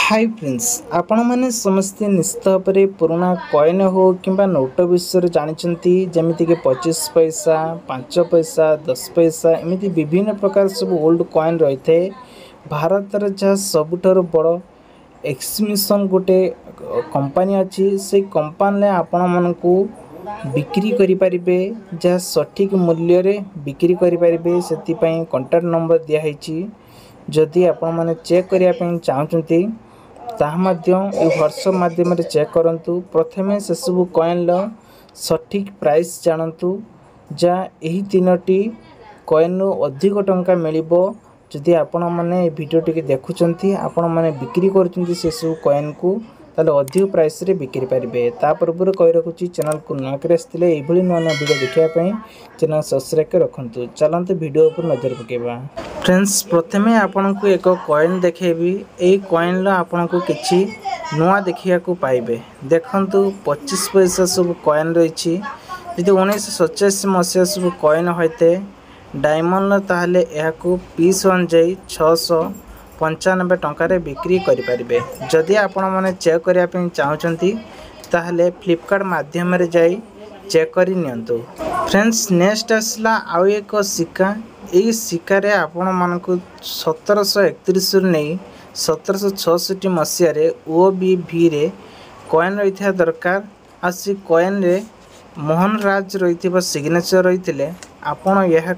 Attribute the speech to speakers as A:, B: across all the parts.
A: Hi friends आपण मैंने समस्ते निश्चित भाव में पुराना कॉइन हो कि नोट विषय जानते जमीक 25 पैसा 5 पैसा 10 पैसा एमती विभिन्न प्रकार सब ओल्ड कॉइन रही थे। भारतर जहाँ सबुठार बड़ एक्समिशन गोटे कंपनी अच्छी से कंपनी आपण मानू बिक्री करें जहाँ सठिक मूल्य रे बिक्री करें से कॉन्टैक्ट नंबर दिखाई जदि आपण मैंने चेक करने चाहते व्हाट्सएप माध्यम चेक करूँ। प्रथमे से सब कॉइन सठिक प्राइस जानतु जहाँ यही तीनोटी कॉइन अधिक टंका मिल जदि आपण मैंने वीडियो टी देखुं आपण मैंने बिक्री कर सब कॉइन को ताले अधिक प्राइस रे बिक्री पारे। पूर्व कही रखुच्छी चैनल को नक आसते ये नुआ नुआ वीडियो देखापी चैनल सब्सक्राइब कर रखु। चलते वीडियो पर नजर पकेबा। फ्रेंड्स प्रथमे आपन को एक कॉइन देखेबी। ए कॉइन आपन को किछि नुआ देखिया को पाइबे। देखंतु 25 पैसा सब कॉइन रही। यदि 1987 मसीहा सब कॉइन होते डायमंड ताहले यहाकू पीस अनुजाई 695 टंकार बिक्री करें। जदि आपण मैंने चेक करने चाहते ताहले फ्लिपकार्ट माध्यम जाई चेक कर नियंतु। फ्रेंड्स नेक्स्ट आसला आउ एक सिक्का। यही सिक्कार आपण मानक 1731 नहीं 1766 मसीह OBV रे कॉइन रही दरकार। आसी कॉइन रे मोहन राज रही सिग्नेचर रही आपण यह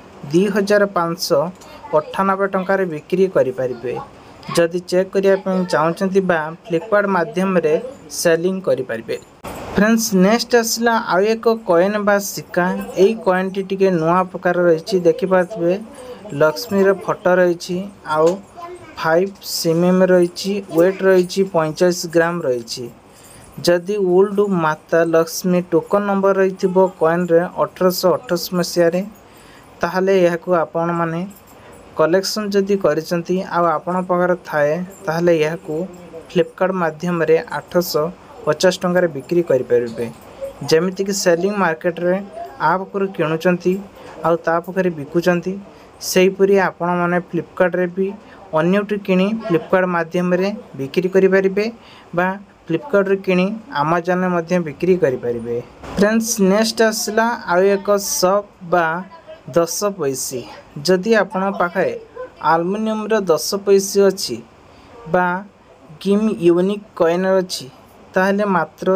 A: 2598 टंकार बिक्री करें। जदि चेक करने चाहते फ्लिपकार्ट माध्यम रे सेलिंग करें। फ्रेंड्स नेक्स्ट आसला आउ एक कॉइन बा सिक्का। यही कॉइन टी नुआ प्रकार रही देखिपे लक्ष्मी फोटो रही आउ 5 cm रही वेट रही 45 ग्राम रही। जदि ओल्ड माता लक्ष्मी टोकन नंबर रही कॉइन रे 1828 मसीह ताहले यह आपण माने कलेक्शन जदि करिसंती आ आपण पाखर थाए ताहले यह फ्लिपकार्ट माध्यम रे 850 टंकार बिक्री करें। जमीक सेलिंग मार्केट रे आप किणुचंती आ पाखरे बिकुचंती सेहीपरि आपण माने फ्लिपकार्ट रे भी अन्यटी किणी फ्लिपकार्ट माध्यम रे बिक्री करें बा फ्लिपकार्ट रे किणी अमेजन में मध्य बिक्री करें। फ्रेंड्स नेक्स्ट आसला आउ एक शॉप बा 10 पैसी। जदि आपण पाखे आल्युमिनियम 10 पैसी अच्छी बा गिम यूनिक कॉइन अच्छी ताहले मात्र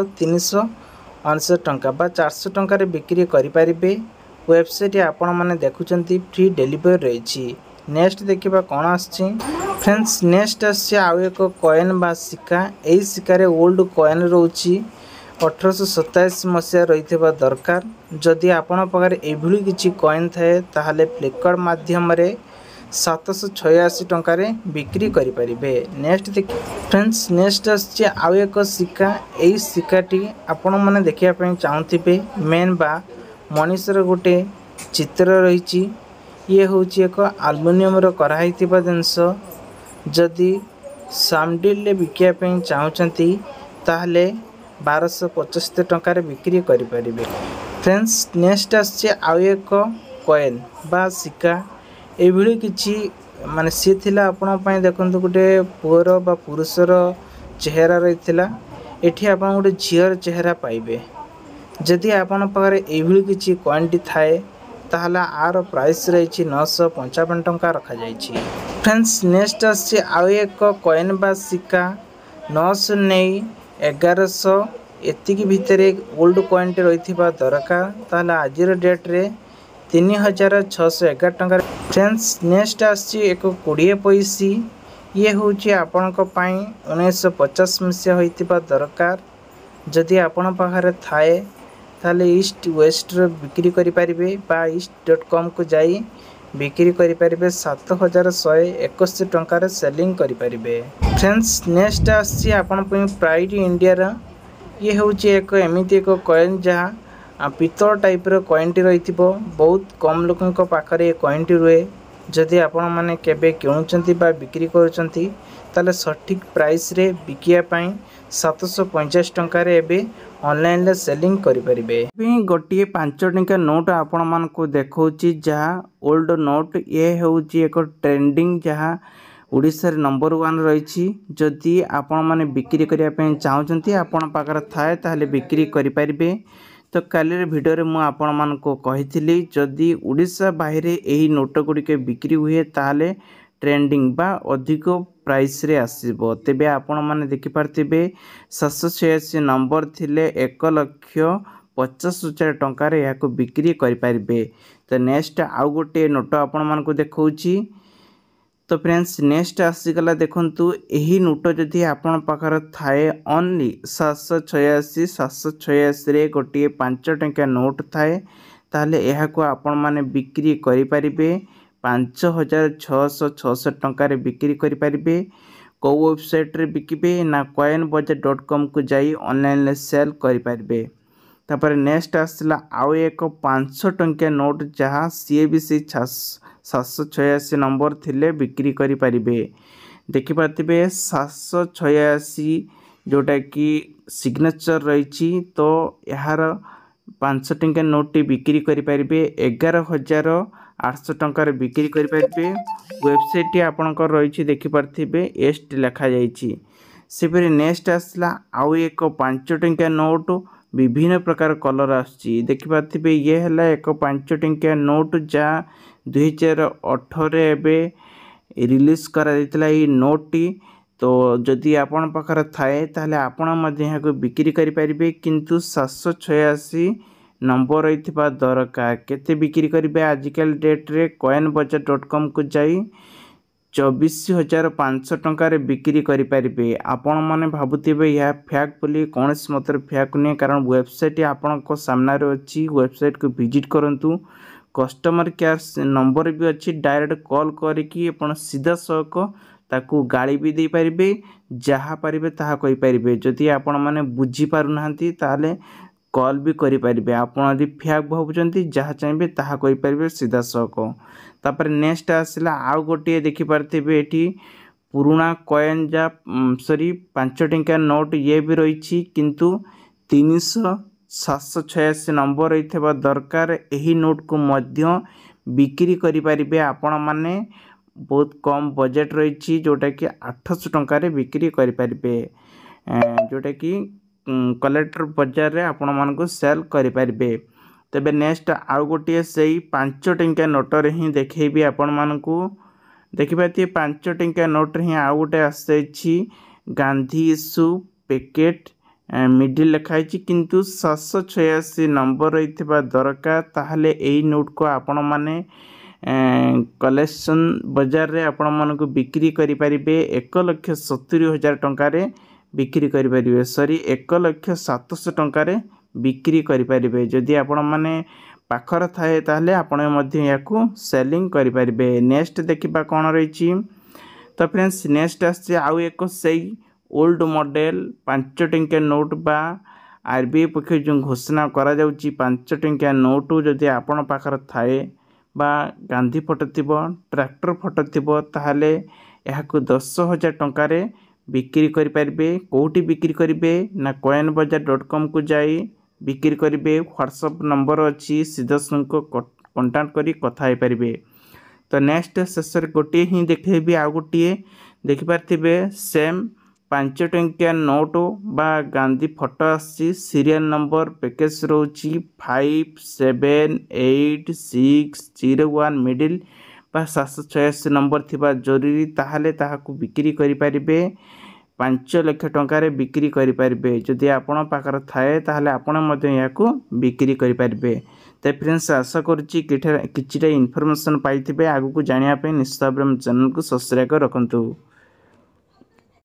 A: 359 टंका बा 400 टंकार बिक्री करें। वेबसाइट आपण मैंने देखुंत फ्री डिलीवरी रही। नेक्स्ट देखा कौन आसी। फ्रेंड्स नेक्स्ट आउ एक कॉइन बा सिक्का। यही सिक्कार ओल्ड कॉइन रोची 1827 मसीहा रही दरकार। जदि आपण पाखे एभली किसी कॉइन थाए ताहले फ्लिपकार्ट माध्यम रे 786 टंकार बिक्री करें। नेक्स्ट देख फ्रेंड्स नेक्स्ट आउ एक सिक्का। यही सिक्काटी आपण मैंने देखापी चाहूथे मेन बा मनीषर गोटे चित्र रही। ये हूँ एक आल्युमिनियम कराई जिनस। जदि सामडिल बिकापी चाहते ताहले 1275 टंकार बिक्री करें। फ्रेंड्स नेक्स्ट आउ एक कॉइन बा सिक्का। एभली किछि माने सी थिला आपण देखो गोटे पुअर बा पुरुषर चेहरा रही एठी आपण गोटे झीर चेहरा पाइबे। जदि आपण पाखरे एभली किछि कॉइन टी थाए ताहला आर प्राइस रही 955 टंका रखा जाइछि। फ्रेंड्स नेक्स्ट आउ एक कॉइन बा सिक्का 900 नहीं 1100 एतिकी भितर ओल्ड कॉइन टे रही दरकार ताहला आजिर डेट रे 3611 टंका। फ्रेंड्स नेक्स्ट एक 20 पैसी। ये हूँ आपण 1950 मसीहा होइतिबा दरकार। जदि आपण पाखरे थाए ताले ईस्ट वेस्ट बिक्री करें बा east.com को जाई बिक्री करें 7161 टंकार सेलिंग करें। फ्रेंड्स नेक्स्ट आसी आपण प्राइड इंडिया। ये हूँ एक एमती एक कॉइन जहाँ पितल टाइप कॉइन टी रही बहुत कम लोक पाखे कॉइन टी रुए। जदि आपण मैंने केबे किणुचंती बा बिक्री करुचंती ताले सठिक प्राइस रे बिकियापाई 750 टंकार एबे ऑनलाइन सेलिंग करें। गोटे 5 टंका नोट आपण मानक देखौची जहाँ ओल्ड नोट। ये हूँ एक ट्रेंडिंग जहाँ ओडिशा रे नंबर 1 रही। जदि आपण माने बिक्री करिया पे चाहउछंती आपण पाकर थाए ताहले बिक्री करि परिबे। तो काली वीडियो रे मु आपण मान को कहिथिली जदि ओडिशा बाहरे एही नोट गुडी के बिक्री हुए ताहले ट्रेंडिंग बा अधिक प्राइस रे आसीबो। तेबे आपण माने देखि पारथिबे 786 नंबर थिले 1,50,000 टंका रे याको बिक्री करि परिबे। तो नेक्स्ट आउ गोटे नोट आपण मान को देखौची। तो फ्रेंड्स नेक्स्ट आसीगला देखंतु एही नोट जदि आपण पाखर थाए ओनली 786 रे गोटे 5 टंका नोट थाए ताहले एहाको आपण माने बिक्री करि परिबे 5,666 टंका रे बिक्री करि परिबे। को वेबसाइट रे बिकिबे ना coinbudget.com को जाई ऑनलाइन ले सेल करि परिबे। तापर नेक्स्ट आसला आउ एक 500 टंका नोट जहाँ सी भी से 786 नंबर थिले बिक्री करि परिबे। देखि पाथिबे 786 जोटा कि सिग्नेचर रही। तो यार 500 टंका नोट टी बिक्री करि परिबे 11,800 टंका रे बिक्री करि परिबे। वेबसाइट टी आपनकर रही देखि पाथिबे एस्ट लिखा जाईची। सेपरि नेक्स्ट आसला आउ एक 5 टंका नोट विभिन्न प्रकार कलर आछि। देखि पाथिबे ये हला एक 5 टंका नोट जा 2018 रे एबे रिलीज करा दितला ई नोट टी। तो जदि आपण पाखर थाए ताहले आपण मध्ये याको बिक्री करि परिबे। किंतु 786 नंबर रहितबा दरकार केते बिक्री करिबे आजिकल डेट रे coinbudget.com को जाई 24,500 टंका रे बिक्री करि परिबे। आपण माने भाबुतिबे या फैक बोली कोनस मतरे फैक नै, कारण वेबसाइट आपण को सामने रे अछि। वेबसाइट को विजिट करंतु, कस्टमर केयर नंबर भी अच्छी, डायरेक्ट कॉल करके आपण सीधा सक ताकू गाड़ी भी दे पारिबे, जहाँ पारिबे ताहा कहि पारिबे। जदि आपण माने बुझी पारु नाहंती ताले कॉल भी करि पारिबे। आपण यदि फैक भाबुचंती जहाँ चाहिए ताहा कहि पारिबे सीधा सक। तापर नेक्स्ट आसला आउ गोटे देखि पारथिबे एठी पुराना कॉइन जा 5 टंका नोट ये भी रही। किंतु 300,786 नंबर रही दरकार एही नोट को मध्य बिक्री करि परिबे। आपण माने बहुत कम बजेट रही जोटा कि 800 टंका रे बिक्री करि परिबे, जोटा कि कलेक्टर बाजार रे आपण मान को सेल करि परिबे। तबे नेक्स्ट आउ गोटे सही 5 टंका नोट रे ही देखैबी आपण मान को। देखिबाती 5 टंका नोट रे ही आउ गोटे आछि गांधी इशू पैकेट मिडिल लिखाई। किंतु 786 नंबर रही दरकार ताहले एही नोट को आपण माने कलेक्शन बाजार रे आपण मान को बिक्री करि परिबे 1,70,000 टंका रे बिक्री करि परिबे। सॉरी 1,07,000 टंका रे बिक्री करि परिबे। जदि आपण माने पाखर थाए ताहले आपण मध्ये याकू सेलिंग करि परिबे। नेक्स्ट देखिबा कोन रही। तो फ्रेंड्स नेक्स्ट आछि आउ एक सही ओल्ड मॉडल 5 टंका नोट बा आरबीआई पक्ष जो घोषणा करा जाउची 5 टंका नोट जदि आपण पाखर थाए बा गांधी फोटो थिबो, ट्रैक्टर फोटो थिबो, ताहले याकू 10,000 टंका रे बिक्री करि परिबे। कोठी बिक्री करिबे ना coinbudget.com को जाई बिक्री करिबे। व्हाट्सएप नंबर अछि, सीधा संको कांटेक्ट करी कथा हे परिबे। तो नेक्स्ट सेसर गोटे ही देखैबी आउ गोटे देखि पारथिबे सेम 5 टंका नोट बा गांधी फोटो आसी सीरियल नंबर पैकेज रोची 578601 मिडिल बा 786 नंबर थिबा जरूरी। ताहले ताहाकू बिक्री करि परिबे 5 लाख टंका रे बिक्री करि परिबे। जदि आपण पाकर थाए ताहले आपण मध्ये याकू बिक्री करि परिबे। ते फ्रेंड्स आशा करूची किछिटा इन्फॉर्मेशन पाइथिबे। आगु को जानिया पे निश्चित भाबरे चैनल को सब्सक्राइब कर रखंतु।